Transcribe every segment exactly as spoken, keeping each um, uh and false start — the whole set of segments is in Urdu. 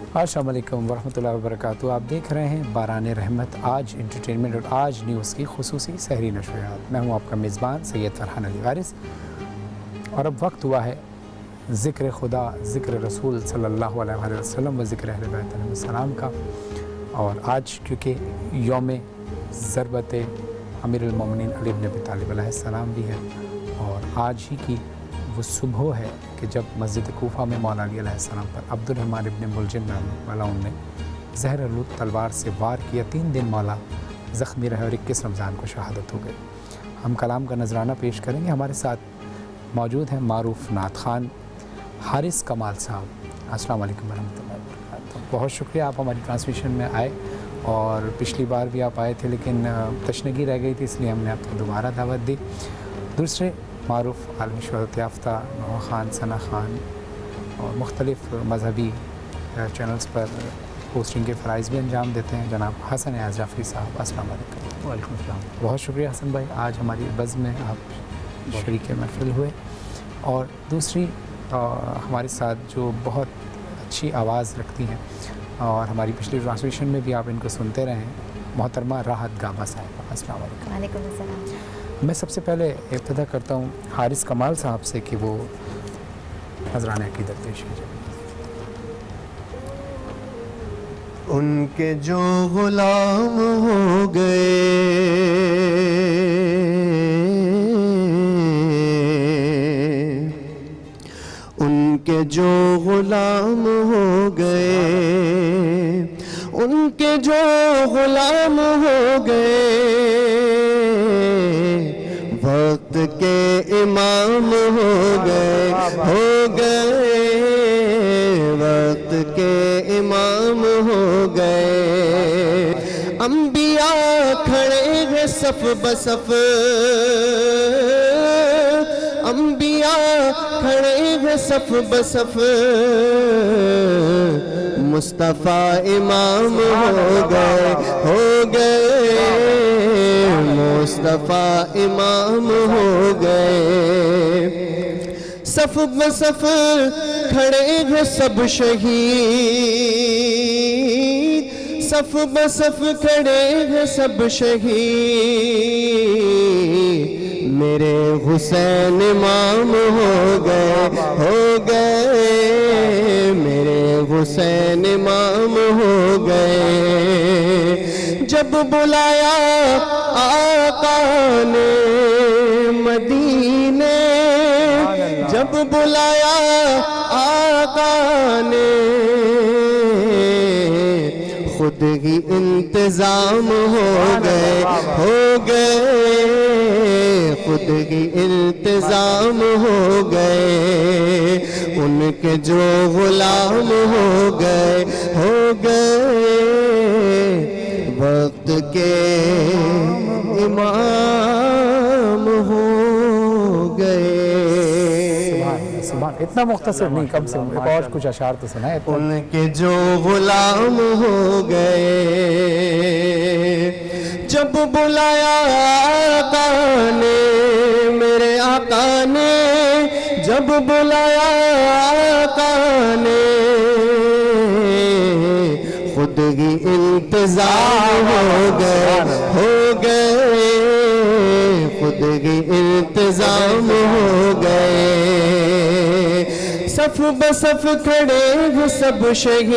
अस्सलाम वालेकुम वरहमतुल्लाहि वबरकातुहू। आप देख रहे हैं बारान रहमत आज इंटरटेनमेंट और आज न्यूज़ की खुसूसी सहरी नशरियात। मैं हूं आपका मेज़बान सैयद फरहान अली वारिस और अब वक्त हुआ है ज़िक्र खुदा, ज़िक्र रसूल सल्लल्लाहु अलैहि वसल्लम व ज़िक्र अहले बैत अलैहिस्सलाम का। और आज क्योंकि यौम ज़रबत अमीरुल मोमिनीन अली इब्न अबी तालिब अलैहिस्सलाम भी है और आज ही की वो सुबह है कि जब मस्जिद कूफा में मौला अली अलैहिस्सलाम पर अब्दुर्रहमान इब्न मुलजिम वाला ने ज़हर आलूद तलवार से वार किया। तीन दिन मौला ज़ख्मी रहे और इक्कीस रमज़ान को शहादत हो गई। हम कलाम का नजराना पेश करेंगे। हमारे साथ मौजूद हैं मारूफ नात खान हारिस कमाल साहब। अस्सलाम वालेकुम वरहमतुल्लाहि वबरकातुहू। बहुत शुक्रिया आप हमारी ट्रांसमिशन में आए और पिछली बार भी आप आए थे लेकिन तशनगी रह गई थी, इसलिए हमने आपको दोबारा दावत दी। दूसरे मारूफ आलमी शोहरत याफ्ता नूह खान, सना खान और मुख्तलिफ़ मजहबी चैनल्स पर पोस्टिंग के फ़राइज़ भी अंजाम देते हैं जनाब हसन एयाज़ जाफ़री साहब। अस्सलाम वालेकुम। वालेकुम अस्सलाम। बहुत शुक्रिया हसन भाई, आज हमारी बज़्म में आप शरीक महफ़िल हुए। और दूसरी आ, हमारे साथ जो बहुत अच्छी आवाज़ रखती हैं और हमारी पिछली ट्रांसमिशन में भी आप इनको सुनते रहे हैं, मोहतरमा राहत गाबा साहिबा। अस्सलाम वालेकुम। वालेकुम अस्सलाम। मैं सबसे पहले इब्तिदा करता हूँ हारिस कमाल साहब से कि वो नज़राने अक़ीदत पेश कीजिए। उनके जो गुलाम हो गए उनके जो गुलाम हो गए उनके जो गुलाम हो गए वक्त के इमाम हो गए हो गए वक्त के इमाम हो गए। अंबिया खड़े हैं सफ बसफ अंबिया खड़े हैं सफ बसफ मुस्तफ़ा इमाम हो गए हो गए मुस्तफ़ा इमाम हो गए। सफ बसफ खड़े हैं सब शहीद सफ बसफ खड़े हैं सब शहीद मेरे हुसैन इमाम हो गए हो गए मेरे हुसैन इमाम हो गए। जब बुलाया आका ने मदीने जब बुलाया आका ने खुद ही इंतजाम हो गए हो गए खुद ही इंतजाम हो गए। उनके जो गुलाम हो गए हो गए वक्त के इमाम हो गए। इतना मुख्तसर नहीं, कम से कम और कुछ अशार तो सुना है। उनके जो गुलाम हो गए जब बुलाया आका ने मेरे आका ने जब बुलाया आका ने खुद ही इंतज़ाम हो गए हो गए खुद ही इंतज़ाम हो गए। सफ बसफ खड़े हैं सब शहीद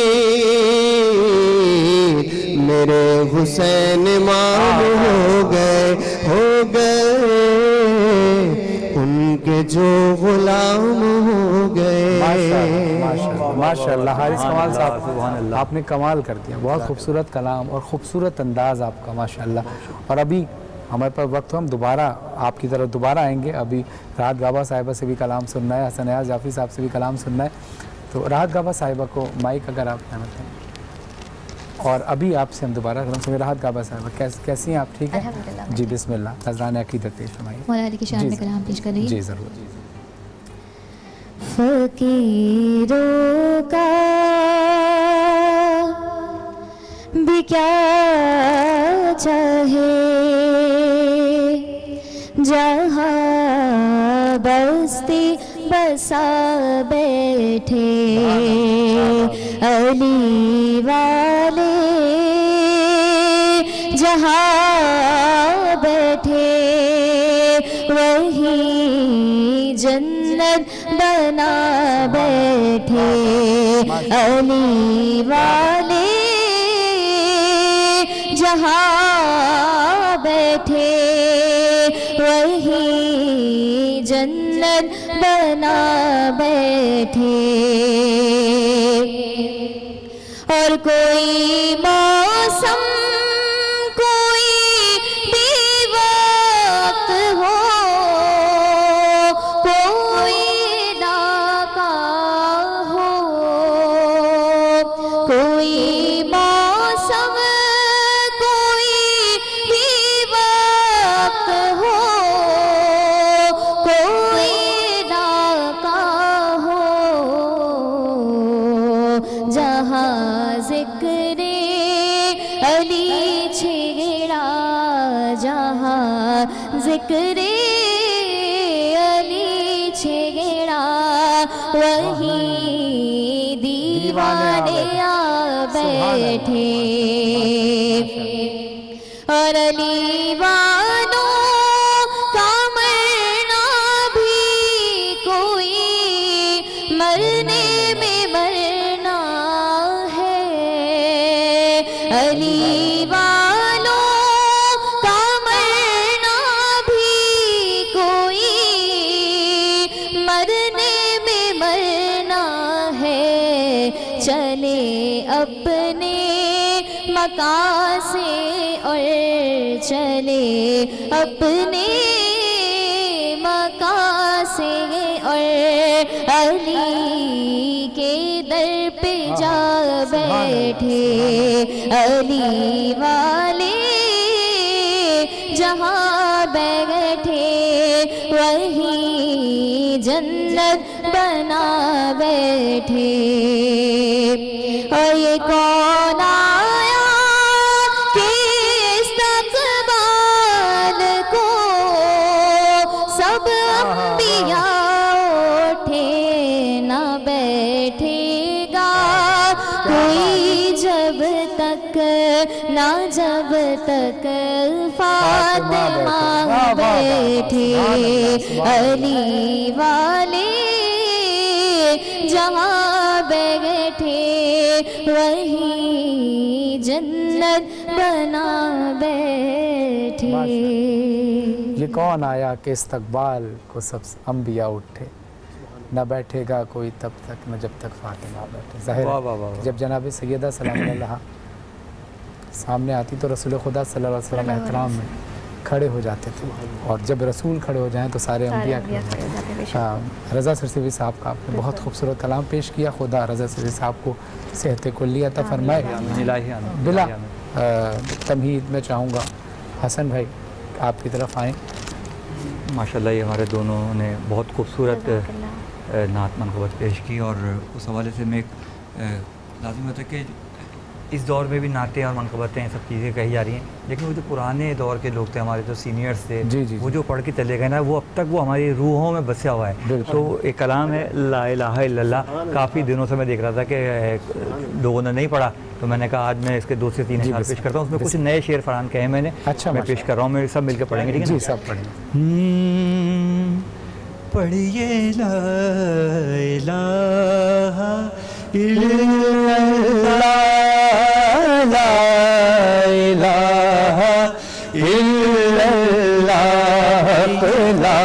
मेरे हुसैन इमाम हो गए हो गए उनके जो गुलाम हो गए। माशाअल्लाह माशाअल्लाह हारिस कमाल साहब, आपने कमाल कर दिया। बहुत खूबसूरत कलाम और ख़ूबसूरत अंदाज़ आपका माशाअल्लाह। और अभी हमारे पास वक्त हो, हम दोबारा आपकी तरफ दोबारा आएंगे। अभी राहत गाबा साहिबा से भी कलाम सुनना है, हसन एयाज़ जाफ़री साहब से भी कलाम सुनना है। तो राहत गाबा साहिबा को माइक अगर आप कहना चाहें। और अभी आपसे हम दोबारा कलाम सुनें। राहत गाबा साहिबा कैस, कैसी हैं आप? ठीक है जी, बिस्मिल्लाह नज़राने अक़ीदत पेश फरमाइए। मौला अली की शान में कलाम पेश कर रही जी ज़रूर। फकीरों का भी क्या चाहे जहाँ بستی بسا بیٹھے علی والے جہاں بیٹھے وہی جنت بنا بیٹھے علی والے جہاں بیٹھے وہی جنت بنا بیٹھے اور کوئی موسم کوئی بھی وقت ہو کوئی ڈاکہ ہو کوئی موسم کوئی بھی وقت ہو کوئی ڈاکہ ہو جہاں ذکر علی چھڑا جہاں ذکر علی چھڑا وہی دیوانے آ بیٹھے اور علی والوں کا مرنا بھی کوئی مرنے میں مرنا ہے علی والوں کا مرنا بھی کوئی مرنے میں مرنا ہے چلے اپنے مکان سے اور چلے اپنے مکان سے اور علی کے در پہ جا بیٹھے علی والے جہاں بیٹھے وہی جنت بنا بیٹھے اور یہ کون آیا کہ استقبال کو سب انبیاء اٹھے نہ بیٹھے گا کوئی جب تک نہ جب تک فاطمہ بیٹھے علی والے جہاں بیٹھے وہی جنت بنا بیٹھے یہ کون آیا کہ استقبال کو سب انبیاء اٹھے نہ بیٹھے گا کوئی تب تک نہ جب تک فاطمہ بیٹھے ظاہر ہے جب جناب سیدہ سلام اللہ سامنے آتی تو رسول خدا صلی اللہ علیہ وسلم احترام میں کھڑے ہو جاتے تھے اور جب رسول کھڑے ہو جائیں تو سارے انبیاء کھڑے ہو جاتے. رضا سرسوی صاحب کا آپ نے بہت خوبصورت کلام پیش کیا. خدا رضا سرسوی صاحب کو صحت کلی عطا فرمائے. بلا تمہید میں چاہوں گا حسن بھائی آپ کی طرف آئیں. ماشاءاللہ یہ ہمارے دونوں نے بہت خوبصورت نعت منقبت پیش کی اور اس حوالے سے میں ایک لازم ہوتا ہے کہ اس دور میں بھی نعتیں اور منقبتیں سب چیزیں کہی جا رہی ہیں لیکن وہ جو پرانے دور کے لوگ تھے ہمارے جو سینئرز تھے جی جی وہ جو پڑھ کے چلے گئے نا وہ اب تک وہ ہماری روحوں میں بسیا ہوا ہے. تو ایک کلام ہے لا الہ الا اللہ. کافی دنوں سے میں دیکھ رہا تھا کہ لوگوں نے نہیں پڑھا تو میں نے کہا آج میں اس کے دو سے تین اشعار پیش کرتا ہوں. اس میں کچھ نئے شعر فرحان کہے میں نے میں پیش کر رہا ہوں. میں سب مل کے پڑھیں گے. ٹھیک ہے جی سب پڑھیں. پڑھیے لا الہ الا اللہ لا الہ الا اللہ لا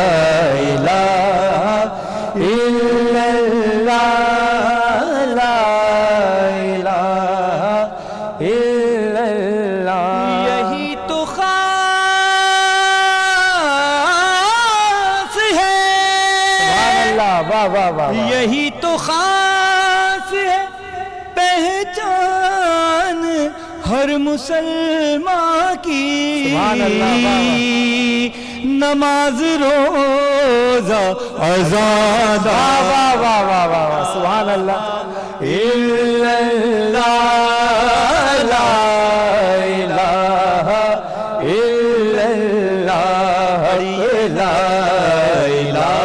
الہ الا اللہ لا الہ الا اللہ. یہی تو خاص ہے واہ واہ واہ یہی تو خاص ہے پہچان ہر مسلمان کی. سبحان اللہ. نماز روزہ اذان واہ واہ واہ واہ سبحان اللہ. الا اللہ لا الہ الا اللہ لا الہ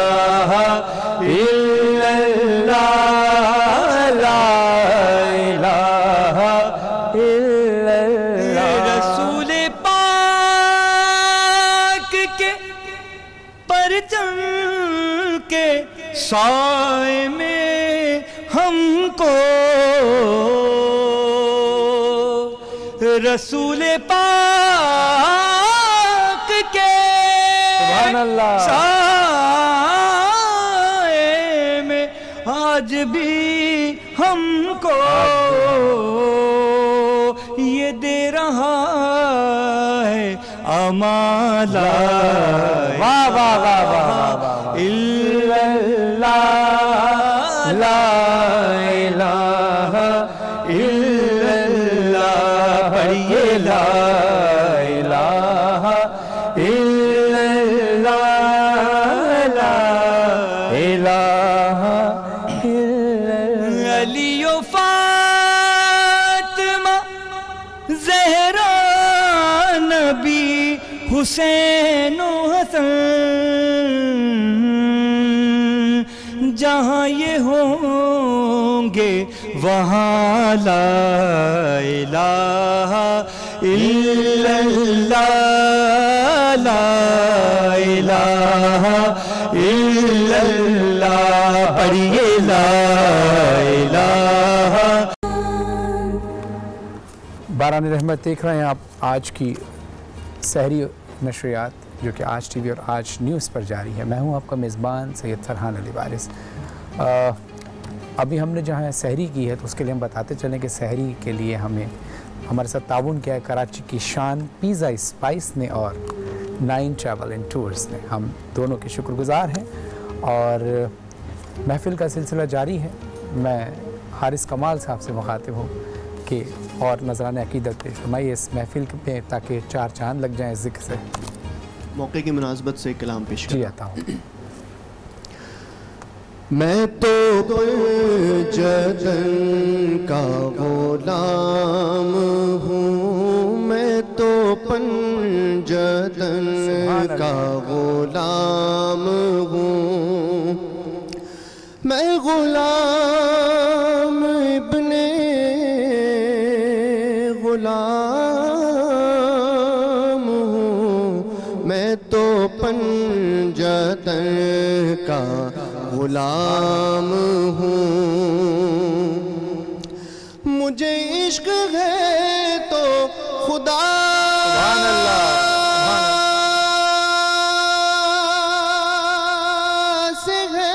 پرچم کے سائے میں ہم کو رسول پاک کے سبحان اللہ سائے میں آج بھی ہم کو یہ دے رہا ہے امال واہ واہ واہ واہ واہ الا اللہ لا الہ الا اللہ پڑھیے لا الہ الا اللہ لا الہ الا اللہ علی و فاطمہ زہرا نبی حسین و حسن جہاں یہ ہوں گے وہاں لا الہ الا اللہ لا الہ الا اللہ پڑھیے لا الہ. باران رحمت دیکھ رہے ہیں آپ آج کی سحری نشریات جو کہ آج ٹی وی اور آج نیوز پر جاری ہے. میں ہوں آپ کا میزبان سید فرحان علی وارث. ابھی ہم نے جہاں سحری کی ہے تو اس کے لیے ہم بتاتے چلیں کہ سحری کے لیے ہمیں ہمارے ساتھ تعاون کیا ہے کراچی کی شان پیزا اسپائس نے اور نائن ٹریول اینڈ ٹورز نے. ہم دونوں کے شکر گزار ہیں اور محفل کا سلسلہ جاری ہے. میں حارث کمال صاحب سے مخاطب ہوں کہ اور نذرانِ عقیدت پیش فرمائیے اس محفل میں تاکہ چار چاند لگ جائیں ذکر سے. موقع کی مناسبت سے کلام پیش جی آتا ہوں. میں تو پنجتن کا غلام ہوں میں تو پنجتن کا غلام ہوں میں غلام ابن غلام ہوں میں تو پنجتن کا غلام ہوں مجھے عشق ہے تو خدا سبحان اللہ سے ہے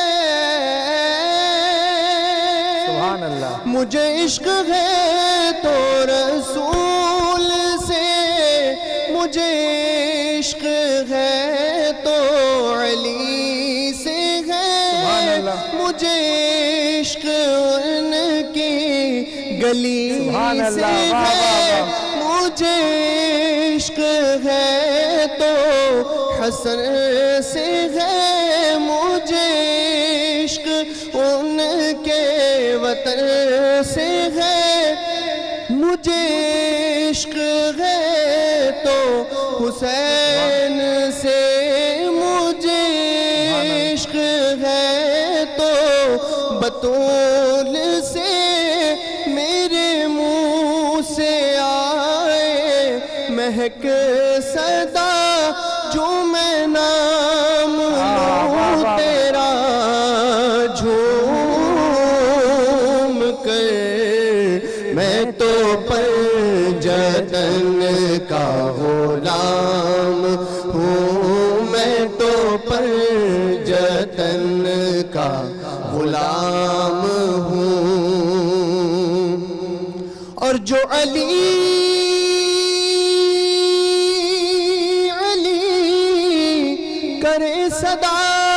سبحان اللہ مجھے عشق ہے تو رسول سے مجھے عشق ہے تو علی سے مجھے عشق ان کی گلی سے ہے مجھے عشق ہے تو حسن سے ہے مجھے عشق ان کے وطن سے ہے مجھے عشق ہے تو حسین سے مجھے عشق ہے بطول سے میرے منہ سے آئے مہک صدا جو میں نام لوں تیرا جھوم کر میں تو پنجتن کا غلام ہوں میں تو پنجتن کا غلام ہوں اور جو علی علی کرے صدا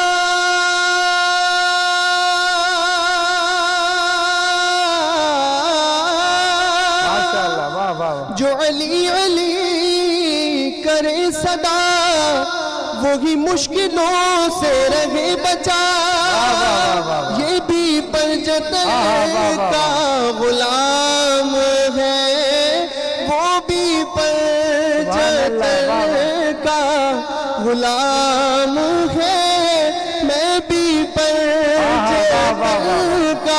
جو علی علی کرے صدا وہی مشکلوں سے رہے بچا یہ بھی پنجتن کا غلام ہے وہ بھی پنجتن کا غلام ہے میں بھی پنجتن کا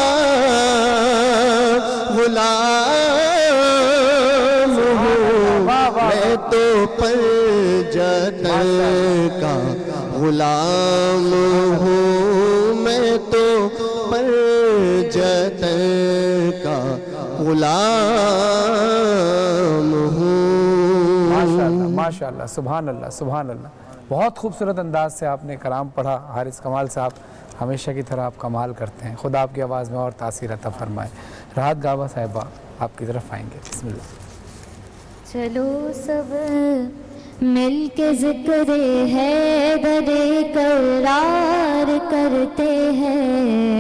غلام ہوں میں تو پنجتن کا غلام ہوں میں تو پر جتن کا غلام ہوں. ماشاءاللہ ماشاءاللہ سبحان اللہ سبحان اللہ. بہت خوبصورت انداز سے آپ نے کلام پڑھا. حارث کمال صاحب ہمیشہ کی طرح آپ کمال کرتے ہیں. خدا آپ کی آواز میں اور تاثیر عطا فرمائے. راحت گاوا صاحبہ آپ کی طرف آئیں گے. بسم اللہ. چلو سب مل کے ذکر حیدر قرار کرتے ہیں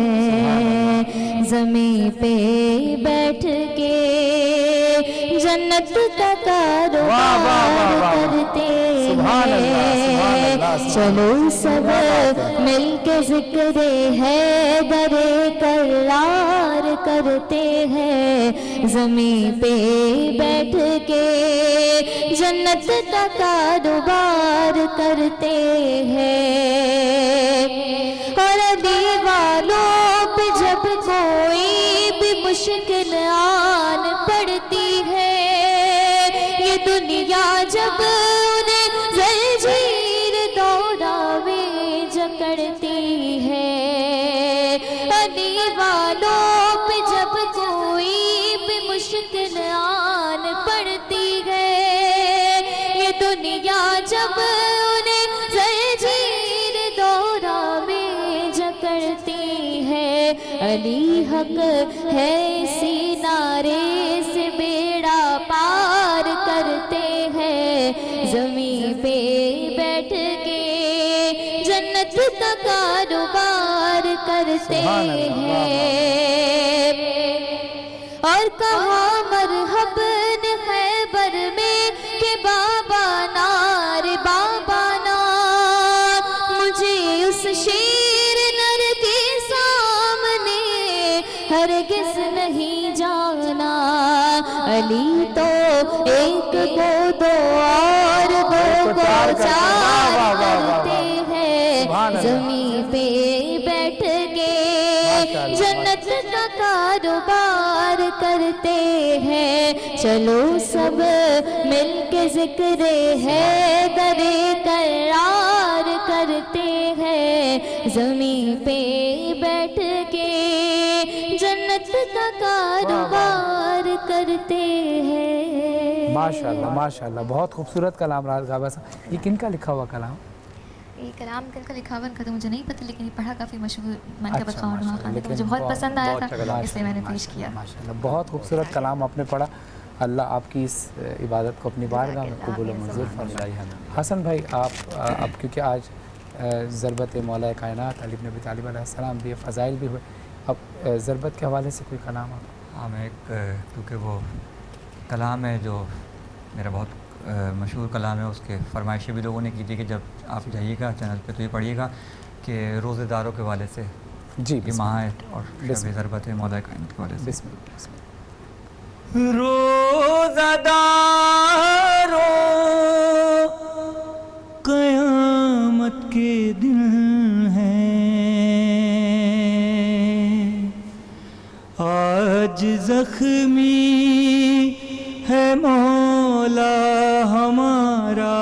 زمین پہ بیٹھ کے جنت کا کاروبار کرتے ہیں. چلو سب مل کے ذکر حیدر قرار کرتے ہیں زمین پہ بیٹھ کے جنت کا کاروبار کرتے ہیں. اور دیوالوں پہ جب کوئی بھی مشکل آن پڑتی ہے یہ دنیا جب انہیں زنجیر دوراوے جکڑتی ہے. دیوالوں پہ جب کوئی بھی مشکل آن پڑتی ہے یہ دنیا جب انہیں زنجیر دوراوے جکڑتی ہے. علی حق ہے اسی نعرے سے بیڑا پار کرتے ہیں زمین پہ بیٹھ کے جنت کا کاروبار کرتے ہیں. اور کہا مرحب نے خیبر میں کہ بابا نار بابا نا مجھے اس شیر نر کے سامنے ہرگز نہیں جانا. علی تو ایک کو دو اور دو کو چار کرتے ہیں زمین پہ بیٹھ کے جنت کا کاروبار کرتے ہیں. چلو سب مل کے ذکر حیدر قرار کرتے ہیں زمین پہ بیٹھ کے جنت کا کاروبار کرتے ہیں. ماشاءاللہ ماشاءاللہ بہت خوبصورت کلام. راحت گاوا صاحب یہ کن کا لکھا ہوا کلام؟ یہ کلام کن کا لکھا ہوا ان کا تو مجھے نہیں پتہ لیکن یہ پڑھا کافی مشہور منقبت خان نما خان نے مجھے بہت پسند آیا تھا اس لیے میں نے پیش کیا. ماشاءاللہ بہت خوبصورت کلام آپ نے پڑھا. اللہ آپ کی اس عبادت کو اپنی بارگاہ میں قبول و منظور فرمائے. حسن بھائی آپ اب کیونکہ آج ضربت مولا کائنات علی بن ابی طالب علیہ السلام بھی فضائل بھی ہوئے اب ضربت کے حوالے سے کوئی کلام آپ؟ ہاں میں ایک کیونکہ وہ کلام ہے جو میرا بہت مشہور کلام ہے اس کے فرمائشیں بھی لوگوں نے کی تھی کہ جب آپ جائیے گا چینل پہ تو یہ پڑھیے گا کہ روزے داروں کے حوالے سے جی یہ ماہ ہے اور ضربت مولا کائنات کے حوالے سے. بسم اللہ. روزہ داروں قیامت کے دن ہیں آج زخمی ہے مولا ہمارا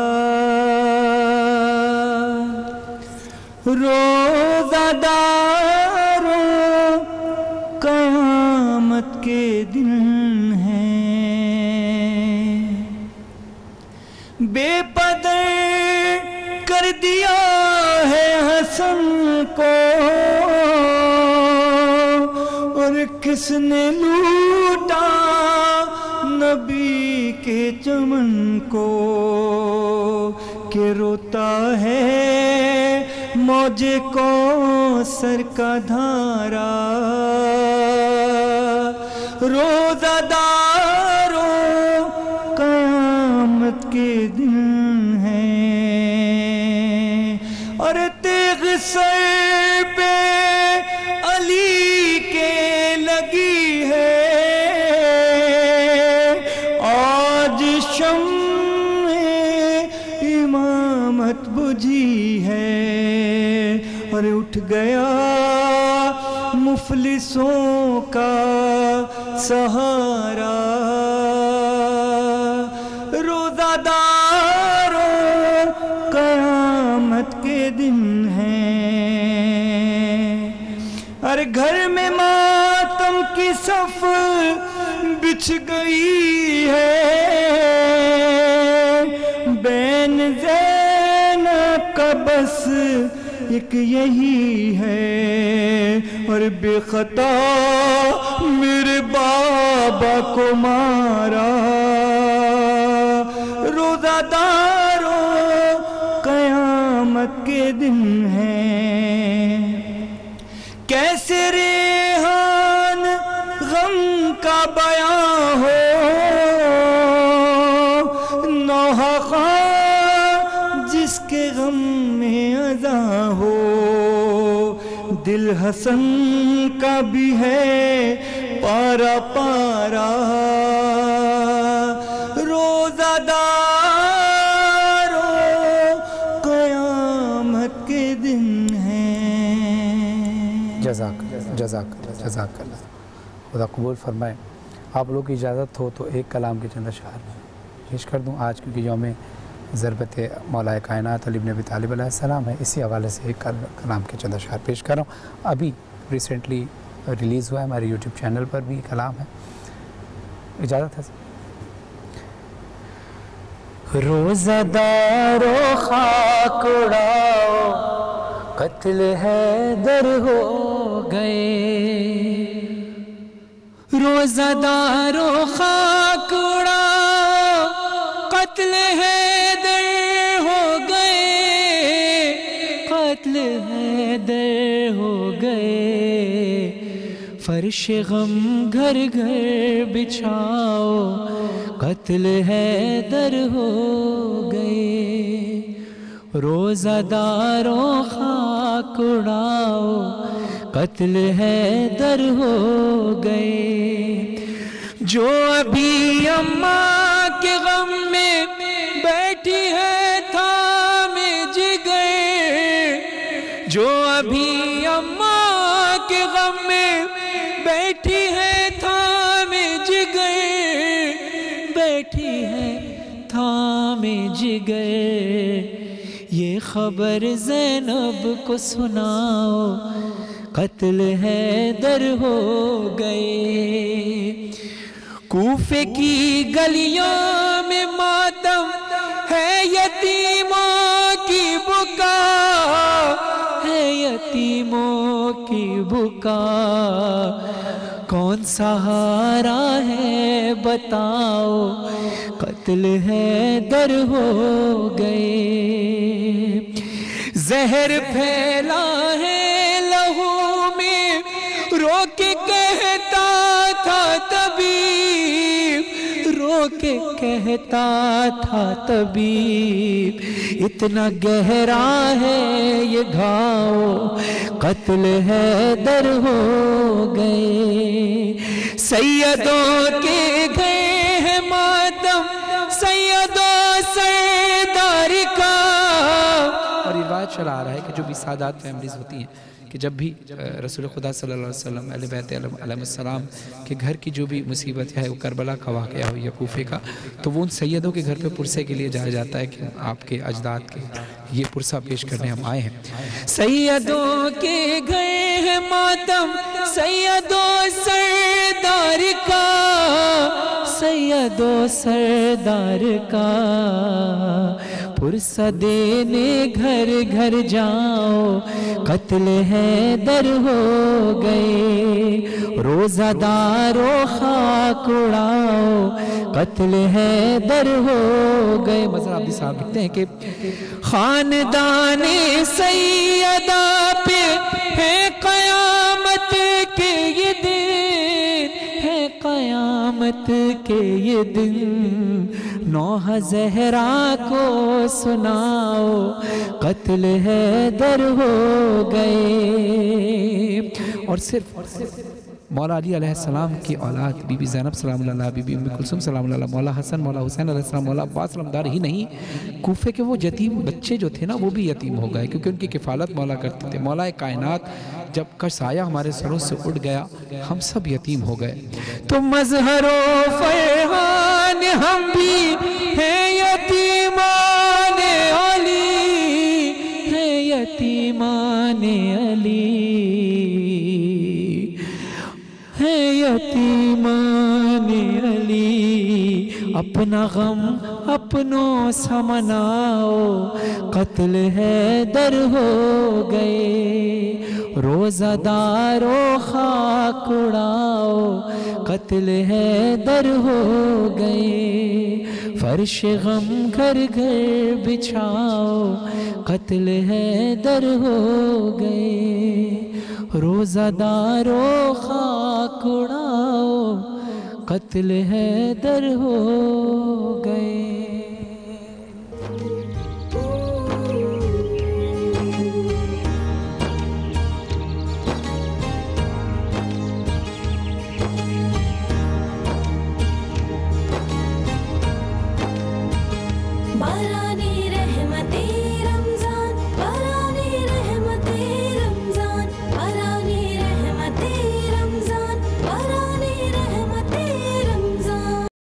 روزہ داروں قیامت کے دن بے پدر کر دیا ہے حسن کو اور کس نے لوٹا نبی کے چمن کو کہ روتا ہے موج کو سر کا دھارا روزہ داروں قیامت کے دن ہیں اور تیغ سر پہ علی کے لگی ہے آج شمع امامت بجھی ہے اور اٹھ گیا مفلسوں کا سہارا روزہ داروں قیامت کے دن ہیں، ہر گھر میں ماتم کی صف بچھ گئی ہے، بین زینب کا بس ایک یہی ہے، اور بے خطا میرے بابا کو مارا، روزہ داروں قیامت کے دن ہیں، کیسے ریحان غم کا بیاں ہو، نوحہ خواہ جس کے غم میں اذاں ہو، دل حسن کا بھی ہے پارا پارا، روزہ دارو قیامت کے دن ہیں۔ جزاک جزاک جزاک اللہ، خدا قبول فرمائے۔ آپ لوگ کی اجازت ہو تو ایک کلام کے چند اشعار پیش کر دوں آج، کیونکہ یوم ضربت مولا کائنات علی بن ابی طالب علیہ السلام ہے، اسی حوالے سے ایک کلام کے چند اشعار پیش کر رہا ہوں۔ ابھی ریسنٹلی ریلیز ہوا ہے، ہمارے یوٹیوب چینل پر بھی کلام ہے، اجازت ہے۔ روزہ دارو خاک اڑاؤ، قتل حیدر ہو گئے، روزہ دارو خاک اڑاؤ، قتل حیدر ہو گئے، قتل حیدر ہو گئے، فرش غم گھر گھر بچھاؤ، قتل حیدر ہو گئے، روزہ داروں خاک اڑاؤ، قتل حیدر ہو گئے، جو ابھی اماں کے غم میں بیٹھی ہے تھامے جگر، جو ابھی اماں کے غم میں بیٹھی ہے تھامے جگر، بیٹھی ہے تھامے جگر، یہ خبر زینب کو سناؤ، قتل حیدر ہو گئے، کوفے کی گلیوں میں ماتم ہے، یتیموں کی بکا ہے، یتیموں کی بکا، کون سہارا ہے بتاؤ، قتل حیدر ہو گئے، زہر پھیلا ہے لہو میں، رو کے کہتا تھا طبیب، رو کے کہتا تھا طبیب، اتنا گہرا ہے یہ گھاؤ، قتل حیدر ہو گئے، سیدوں کے گئے ہیں ماتم، سیدوں سردار کا، اور یہ روایت چلا آ رہا ہے کہ جو بھی سادات فیملیز ہوتی ہیں کہ جب بھی رسول خدا صلی اللہ علیہ وسلم اہل بیت علیہ السلام کے گھر کی جو بھی مصیبت ہے، وہ کربلا کا واقعہ ہو یا کوفے کا، تو وہ ان سیدوں کے گھر پہ پرسے کے لیے جایا جاتا ہے کہ آپ کے اجداد کے یہ پرسہ پیش کرنے ہم آئے ہیں۔ سیدوں کے گئے ہیں ماتم، سیدوں سردار کا، سیدوں سردار کا، پرسہ دینے گھر گھر جاؤ، قتل حیدر ہو گئے، روزہ دارو خاک اڑاؤ، قتل حیدر ہو گئے۔ مظہر عبدی صاحب لکھتے ہیں کہ خاندان سیدہ پہ ہے قیامت کے یہ دن، ہے قیامت کے یہ دن، نوحہ زہرا کو سناؤ، قتل حیدر ہو گئے۔ اور صرف مولا علی علیہ السلام کی اولاد بی بی زینب سلام اللہ علیہ، بی بی ام کلثوم سلام اللہ علیہ، مولا حسن، مولا حسین علیہ السلام، مولا عباس علمدار ہی نہیں، کوفے کے وہ یتیم بچے جو تھے نا وہ بھی یتیم ہو گئے، کیونکہ ان کی کفالت مولا کرتے تھے۔ مولا کائنات جب کا سایہ ہمارے سروں سے اٹھ گیا، ہم سب یتیم ہو گئے۔ تو مظہر و فرحان ہم بھی ہیں یتیمان علی، ہیں यतीमान अली, है यतीमान अली। अपना गम अपनों सा मनाओ, कत्ल हैदर हो गए। रोज़ादारो खाक उड़ाओ, कत्ल हैदर हो गए। फर्श गम घर घर बिछाओ, कत्ल हैदर हो गए। रोज़ादारो खाक उड़ाओ, कत्ल हैदर हो गए। बाराने